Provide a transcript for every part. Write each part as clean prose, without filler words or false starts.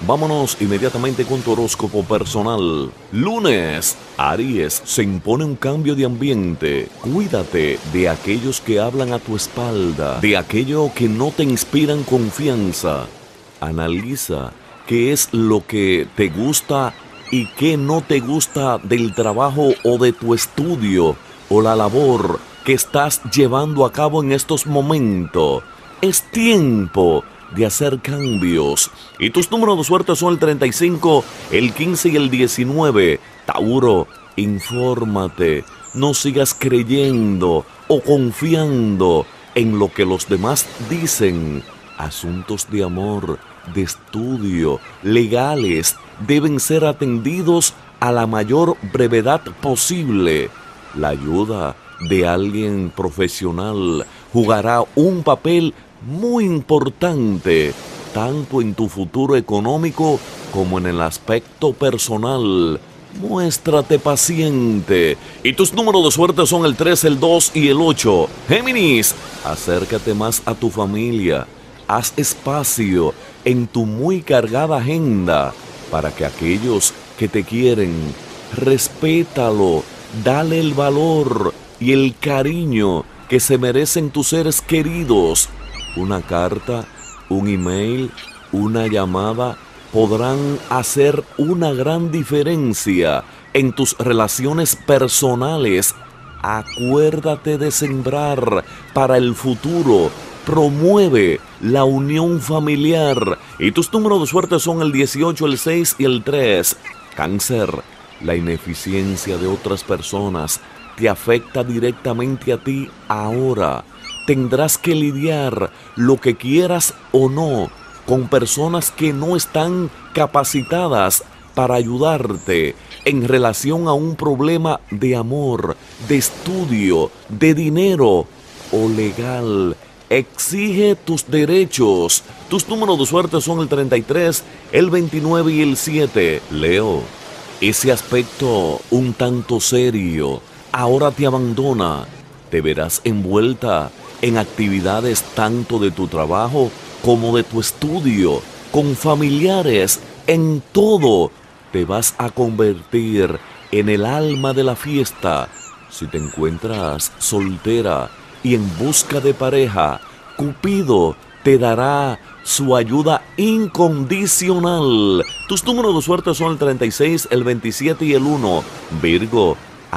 Vámonos inmediatamente con tu horóscopo personal. Lunes, Aries, se impone un cambio de ambiente. Cuídate de aquellos que hablan a tu espalda, de aquello que no te inspiran confianza. Analiza qué es lo que te gusta y qué no te gusta del trabajo o de tu estudio o la labor que estás llevando a cabo en estos momentos. Es tiempo de hacer cambios. Y tus números de suerte son el 35, el 15 y el 19. Tauro, infórmate. No sigas creyendo o confiando en lo que los demás dicen. Asuntos de amor, de estudio, legales, deben ser atendidos a la mayor brevedad posible. La ayuda de alguien profesional jugará un papel muy importante, tanto en tu futuro económico como en el aspecto personal. Muéstrate paciente. Y tus números de suerte son el 3, el 2 y el 8. Géminis, acércate más a tu familia. Haz espacio en tu muy cargada agenda para que aquellos que te quieren, respétalo, dale el valor y el cariño que se merecen tus seres queridos. Una carta, un email, una llamada podrán hacer una gran diferencia en tus relaciones personales. Acuérdate de sembrar para el futuro. Promueve la unión familiar. Y tus números de suerte son el 18, el 6 y el 3. Cáncer, la ineficiencia de otras personas te afecta directamente a ti ahora. Tendrás que lidiar, lo que quieras o no, con personas que no están capacitadas para ayudarte en relación a un problema de amor, de estudio, de dinero o legal. Exige tus derechos. Tus números de suerte son el 33, el 29 y el 7. Leo, ese aspecto un tanto serio ahora te abandona. Te verás envuelta en actividades tanto de tu trabajo como de tu estudio, con familiares, en todo. Te vas a convertir en el alma de la fiesta. Si te encuentras soltera y en busca de pareja, Cupido te dará su ayuda incondicional. Tus números de suerte son el 36, el 27 y el 1. Virgo,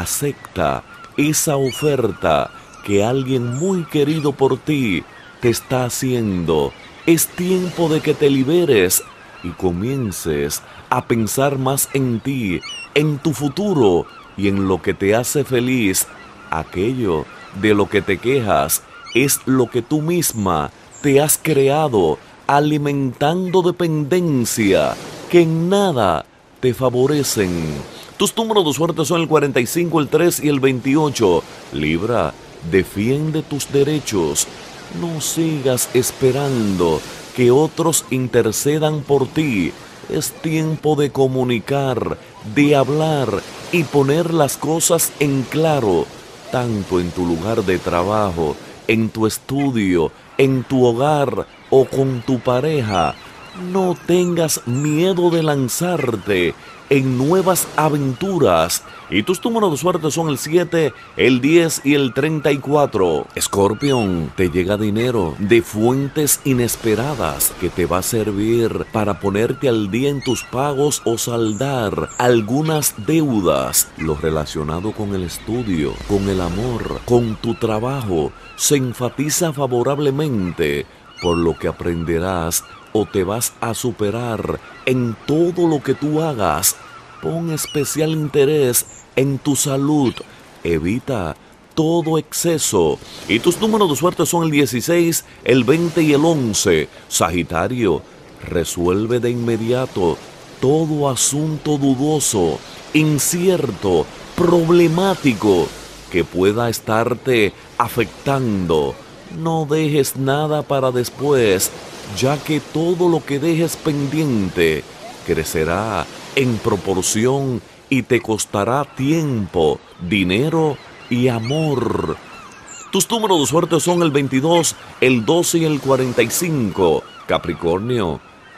acepta esa oferta que alguien muy querido por ti te está haciendo. Es tiempo de que te liberes y comiences a pensar más en ti, en tu futuro y en lo que te hace feliz. Aquello de lo que te quejas es lo que tú misma te has creado, alimentando dependencia que en nada te favorecen. Tus números de suerte son el 45, el 3 y el 28. Libra, defiende tus derechos. No sigas esperando que otros intercedan por ti. Es tiempo de comunicar, de hablar y poner las cosas en claro, tanto en tu lugar de trabajo, en tu estudio, en tu hogar o con tu pareja. No tengas miedo de lanzarte en nuevas aventuras. Y tus números de suerte son el 7, el 10 y el 34. Escorpión, te llega dinero de fuentes inesperadas que te va a servir para ponerte al día en tus pagos o saldar algunas deudas. Lo relacionado con el estudio, con el amor, con tu trabajo, se enfatiza favorablemente, por lo que aprenderás o te vas a superar en todo lo que tú hagas. Pon especial interés en tu salud. Evita todo exceso. Y tus números de suerte son el 16, el 20 y el 11. Sagitario, resuelve de inmediato todo asunto dudoso, incierto, problemático que pueda estarte afectando. No dejes nada para después, ya que todo lo que dejes pendiente crecerá en proporción y te costará tiempo, dinero y amor. Tus números de suerte son el 22, el 12 y el 45. Capricornio,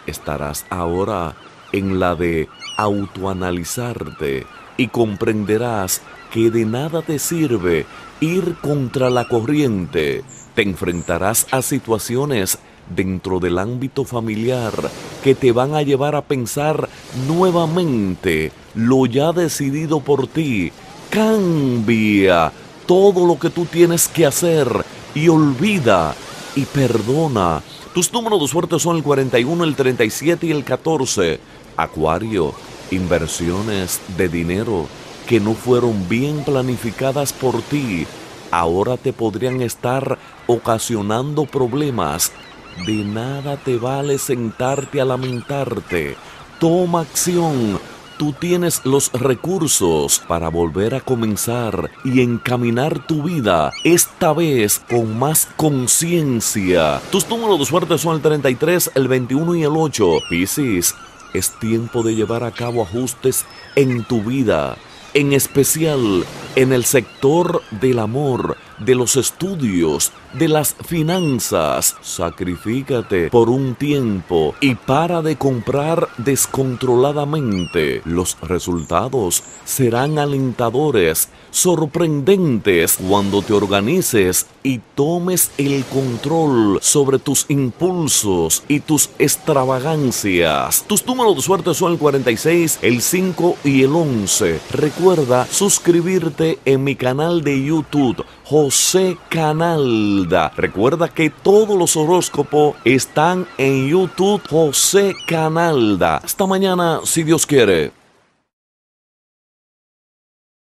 Estarás ahora en la de autoanalizarte y comprenderás que de nada te sirve ir contra la corriente. Te enfrentarás a situaciones dentro del ámbito familiar que te van a llevar a pensar nuevamente lo ya decidido por ti. Cambia todo lo que tú tienes que hacer y olvida y perdona. Tus números de suerte son el 41, el 37 y el 14. Acuario, inversiones de dinero que no fueron bien planificadas por ti, ahora te podrían estar ocasionando problemas. De nada te vale sentarte a lamentarte. Toma acción. Tú tienes los recursos para volver a comenzar y encaminar tu vida, esta vez con más conciencia. Tus números de suerte son el 33, el 21 y el 8. Piscis, es tiempo de llevar a cabo ajustes en tu vida, en especial en el sector del amor, de los estudios, de las finanzas. Sacrifícate por un tiempo y para de comprar descontroladamente. Los resultados serán alentadores, sorprendentes cuando te organices y tomes el control sobre tus impulsos y tus extravagancias. Tus números de suerte son el 46, el 5 y el 11. Recuerda suscribirte en mi canal de YouTube, José Canalda. Recuerda que todos los horóscopos están en YouTube, José Canalda. Hasta mañana, si Dios quiere.